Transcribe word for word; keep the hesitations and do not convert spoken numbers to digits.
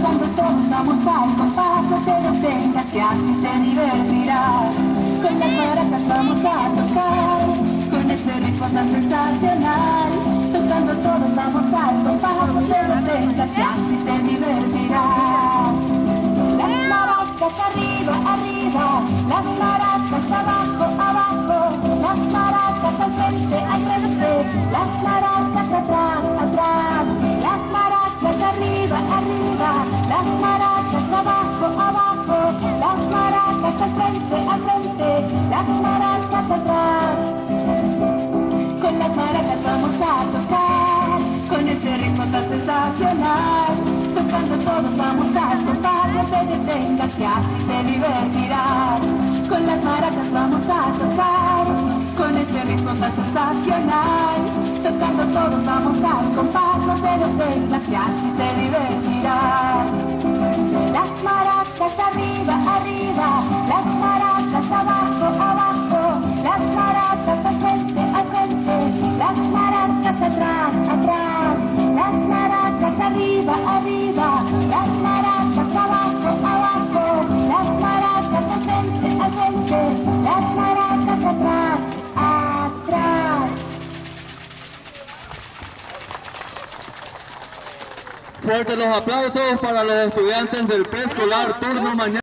tocando todos vamos al compás, no te detengas que así te divertirás. Con las maracas vamos a tocar, con este ritmo tan sensacional. Tocando todos vamos al compás, no te detengas que así te divertirás. Las maracas arriba, arriba, las maracas abajo, abajo, las maracas al frente, al frente, las maracas atrás, atrás, las maracas arriba, arriba, las maracas abajo, abajo, las maracas al frente, al frente, las maracas atrás. Con las maracas vamos a tocar, con este ritmo tan sensacional. Tocando todos vamos a tocar, no te detengas que así te divertirás. Con las maracas vamos a tocar, con este ritmo tan sensacional. Tocando todos vamos al compás, no te detengas que así te divertirás. Las maracas arriba, arriba, las maracas abajo, abajo, las maracas al frente, al frente, las maracas atrás, atrás, las maracas arriba, arriba, las maracas abajo, abajo, las maracas al frente, al frente, las maracas atrás, atrás. Fuertes los aplausos para los estudiantes del preescolar turno mañana.